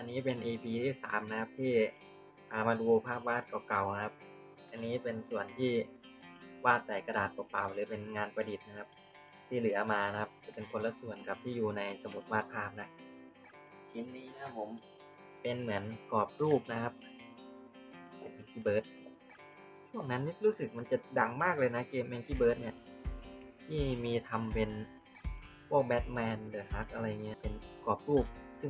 นนี้เป็น EP ที่3นะครับที่มาดูภาพวาดเก่าๆนะครับอันนี้เป็นส่วนที่วาดใส่กระดาษเปล่าๆหรือเป็นงานประดิษฐ์นะครับที่เหลือมานะครับจะเป็นคนละส่วนกับที่อยู่ในสมุดวาดภาพนะชิ้นนี้นะผมเป็นเหมือนกรอบรูปนะครับเป็น Angry Bird ช่วงนั้นนี่รู้สึกมันจะดังมากเลยนะเกม Angry Bird เนี่ยที่มีทำเป็นพวกแบทแมนเดอะฮักอะไรเงี้ยเป็นกรอบรูปซึ่ง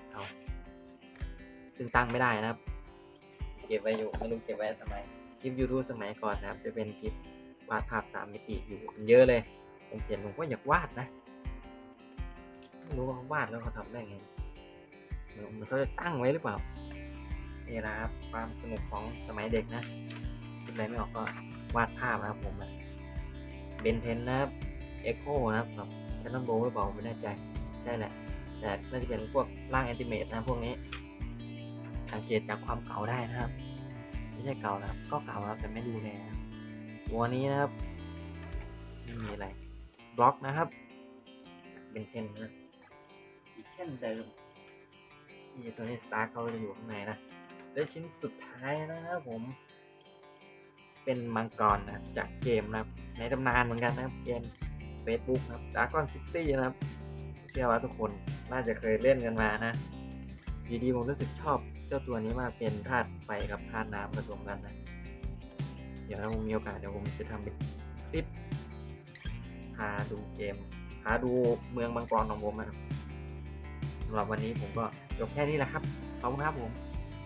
ตั้งไม่ได้นะครับเก็บไว้อยู่ไม่รู้เก็บไว้ทำไมคลิป YouTube สมัยก่อนนะครับจะเป็นคลิปวาดภาพ3มิติอยู่เยอะเลยผมเห็นผมก็อยากวาดนะไม่รู้ว่าวาดแล้วเขาทำได้ไงเหมือนเขาจะตั้งไว้หรือเปล่านี่นะครับความสนุกของสมัยเด็กนะคิดอะไรไม่ออกก็วาดภาพนะครับผมเบนเทนนะครับเอ็กโคนะครับแคนนอนโบลหรือเปล่าไม่แน่ใจใช่แหละแต่น่าจะเป็นพวกร่างแอนิเมตนะพวกนี้สังเกตจากความเก่าได้นะครับไม่ใช่เก่านะครับก็เก่าแล้วแต่ไม่ดูแลตัวนี้นะครับไม่มีอะไรบล็อกนะครับเป็นเช่นนะอีกเช่นเดิมที่ตัวนี้สตาร์เขาจะอยู่ข้างในนะและชิ้นสุดท้ายนะครับผมเป็นมังกรนะจากเกมนะครับในตำนานเหมือนกันนะครับเกม Facebook นะครับ Dragon City นะครับเชื่อว่าทุกคนน่าจะเคยเล่นกันมานะดีๆผมรู้สึกชอบเจ้าตัวนี้มากเป็นธาตุไฟกับธาตุน้ำผสมกันนะเดี๋ยวถ้าผมมีโอกาสเดี๋ยวผมจะทำเป็นคลิปพาดูเกมพาดูเมืองมังกรของผมนะครับสำหรับวันนี้ผมก็จบแค่นี้แหละครับขอบคุณครับผม